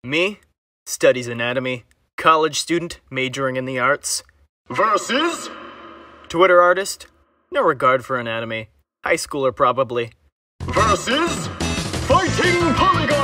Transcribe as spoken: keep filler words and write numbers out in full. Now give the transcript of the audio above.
Me? Studies anatomy. College student majoring in the arts. Versus Twitter artist? No regard for anatomy. High schooler probably. versus Fighting Polygon.